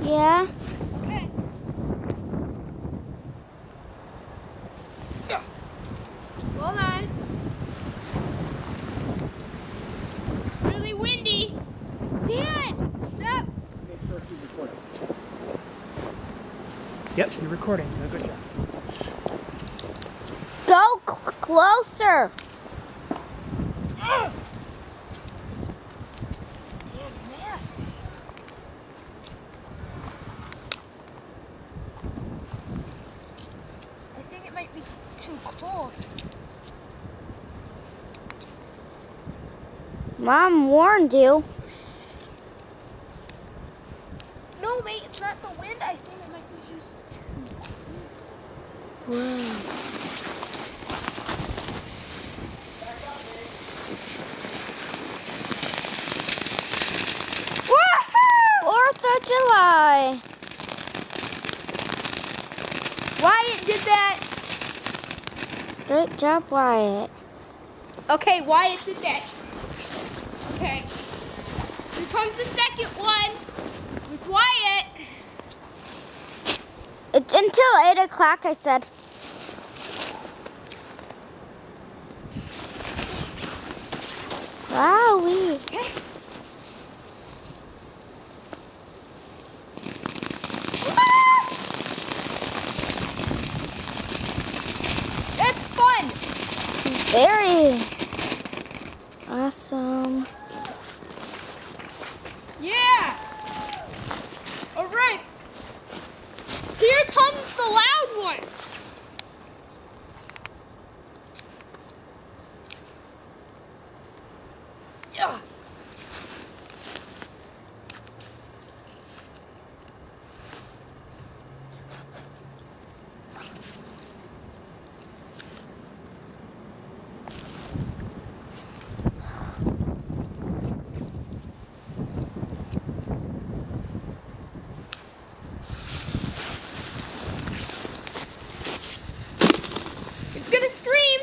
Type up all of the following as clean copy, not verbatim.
Yeah? Okay. Hold on. It's really windy. Dad, stop. Make sure she's recording. Yep, you're recording. Good job. Go closer. Damn, Max. I think it might be too cold. Mom warned you. No, mate, it's not the wind. I think it might be just too cold. Fourth of July. Wyatt did that. Great job, Wyatt. Okay, Wyatt did that. Okay. Here comes the second one with Wyatt. It's until 8 o'clock, I said. Wowee. That's fun. Very awesome. Yeah. All right. Here comes the loud one. Yeah. It's gonna scream.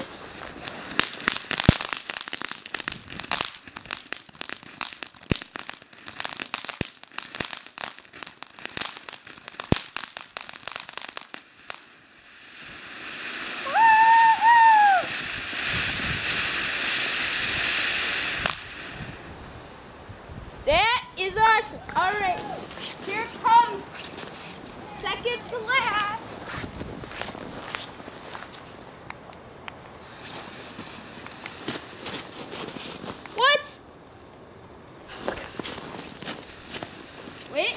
That is awesome. All right, here comes second to last. What? Wait.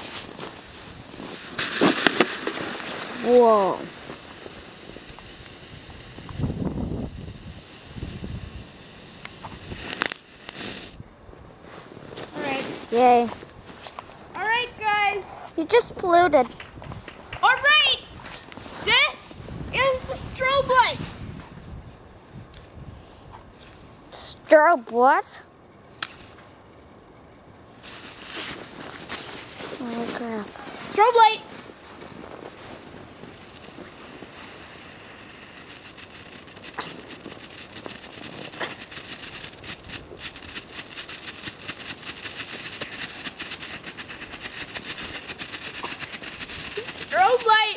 Whoa. All right. Yay. All right, guys. You just polluted. All right. This is the strobe light. Strobe what? Oh crap. Strobe light. Strobe light.